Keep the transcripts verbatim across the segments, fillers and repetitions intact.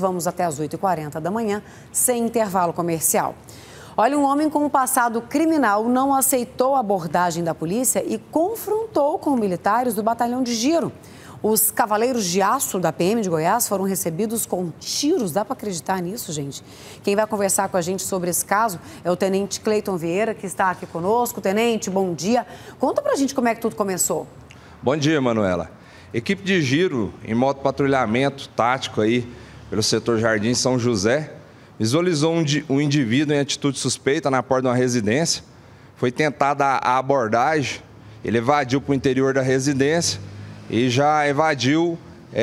vamos até às oito e quarenta da manhã, sem intervalo comercial. Olha, um homem com um passado criminal não aceitou a abordagem da polícia e confrontou com militares do batalhão de Giro. Os cavaleiros de aço da P M de Goiás foram recebidos com tiros. Dá para acreditar nisso, gente? Quem vai conversar com a gente sobre esse caso é o tenente Cleiton Vieira, que está aqui conosco. Tenente, bom dia. Conta pra gente como é que tudo começou. Bom dia, Manuela. Equipe de Giro, em modo patrulhamento tático aí pelo setor Jardim São José, visualizou um indivíduo em atitude suspeita na porta de uma residência. Foi tentada a abordagem, ele evadiu para o interior da residência e já evadiu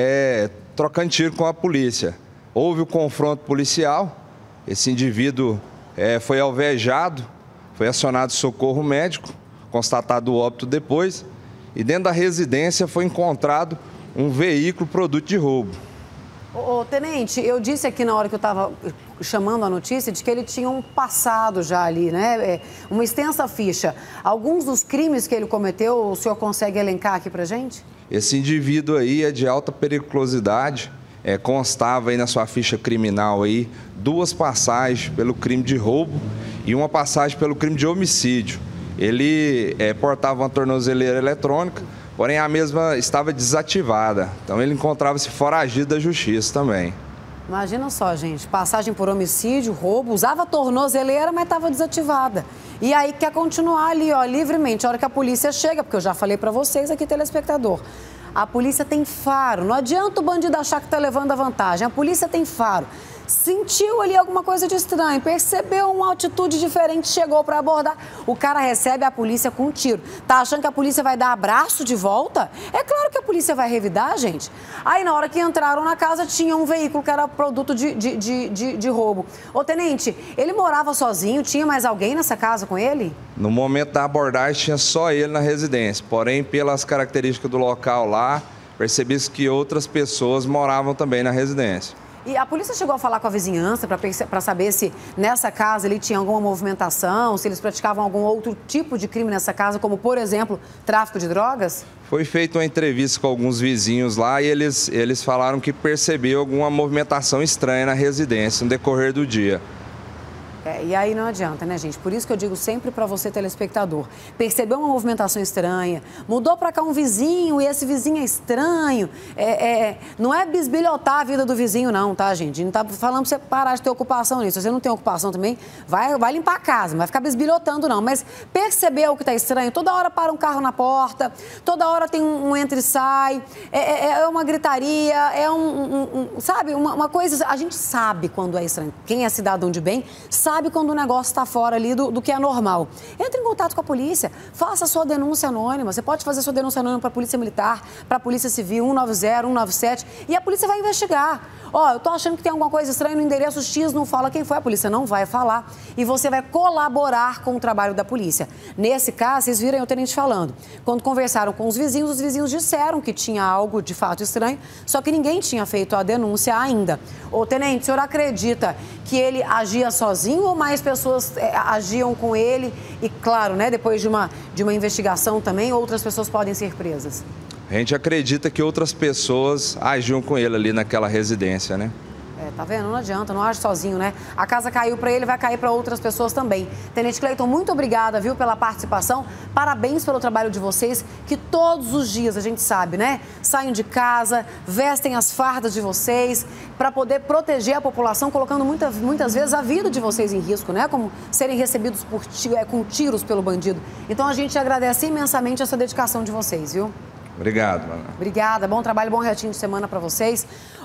é, trocando tiro com a polícia. Houve o confronto policial, esse indivíduo é, foi alvejado, foi acionado socorro médico, constatado o óbito depois, e dentro da residência foi encontrado um veículo produto de roubo. Ô, ô, tenente, eu disse aqui na hora que eu estava chamando a notícia de que ele tinha um passado já ali, né? É, uma extensa ficha. Alguns dos crimes que ele cometeu, o senhor consegue elencar aqui pra gente? Esse indivíduo aí é de alta periculosidade, é, constava aí na sua ficha criminal aí duas passagens pelo crime de roubo e uma passagem pelo crime de homicídio. Ele é, portava uma tornozeleira eletrônica, porém a mesma estava desativada. Então ele encontrava-se foragido da justiça também. Imagina só, gente, passagem por homicídio, roubo, usava tornozeleira, mas estava desativada. E aí quer continuar ali, ó, livremente. A hora que a polícia chega, porque eu já falei para vocês aqui, telespectador, a polícia tem faro. Não adianta o bandido achar que está levando a vantagem. A polícia tem faro. Sentiu ali alguma coisa de estranho, percebeu uma atitude diferente, chegou para abordar. O cara recebe a polícia com um tiro. Tá achando que a polícia vai dar abraço de volta? É claro que a polícia vai revidar, gente. Aí, na hora que entraram na casa, tinha um veículo que era produto de, de, de, de, de roubo. Ô, tenente, ele morava sozinho? Tinha mais alguém nessa casa com ele? No momento da abordagem, tinha só ele na residência. Porém, pelas características do local lá, percebi-se que outras pessoas moravam também na residência. E a polícia chegou a falar com a vizinhança para saber se nessa casa ele tinha alguma movimentação, se eles praticavam algum outro tipo de crime nessa casa, como, por exemplo, tráfico de drogas? Foi feita uma entrevista com alguns vizinhos lá e eles, eles falaram que percebeu alguma movimentação estranha na residência no decorrer do dia. É, e aí não adianta, né, gente? Por isso que eu digo sempre para você, telespectador, percebeu uma movimentação estranha, mudou para cá um vizinho e esse vizinho é estranho, é, é, não é bisbilhotar a vida do vizinho não, tá, gente? Não tá falando para você parar de ter ocupação nisso. Se você não tem ocupação também, vai, vai limpar a casa, não vai ficar bisbilhotando não. Mas percebeu que tá estranho, toda hora para um carro na porta, toda hora tem um, um entra e sai, é, é, é uma gritaria, é um, um, um sabe, uma, uma coisa, a gente sabe quando é estranho. Quem é cidadão de bem sabe sabe quando o negócio está fora ali do, do que é normal. Entre em contato com a polícia, faça a sua denúncia anônima. Você pode fazer a sua denúncia anônima para a Polícia Militar, para a Polícia Civil, um nove zero, um nove sete, e a polícia vai investigar. Ó, eu tô achando que tem alguma coisa estranha no endereço X, não fala quem foi, a polícia não vai falar e você vai colaborar com o trabalho da polícia. Nesse caso, vocês viram o tenente falando, quando conversaram com os vizinhos, os vizinhos disseram que tinha algo de fato estranho, só que ninguém tinha feito a denúncia ainda. Ô, tenente, o senhor acredita que ele agia sozinho ou mais pessoas é, agiam com ele? E claro, né, depois de uma, de uma investigação também, outras pessoas podem ser presas. A gente acredita que outras pessoas agiam com ele ali naquela residência, né? É, tá vendo? Não adianta, não age sozinho, né? A casa caiu para ele, vai cair para outras pessoas também. Tenente Cleiton, muito obrigada, viu, pela participação. Parabéns pelo trabalho de vocês, que todos os dias, a gente sabe, né? Saem de casa, vestem as fardas de vocês para poder proteger a população, colocando muita, muitas vezes a vida de vocês em risco, né? Como serem recebidos por, é, com tiros pelo bandido. Então a gente agradece imensamente essa dedicação de vocês, viu? Obrigado, Manoela. Obrigada, bom trabalho, bom restinho de semana para vocês.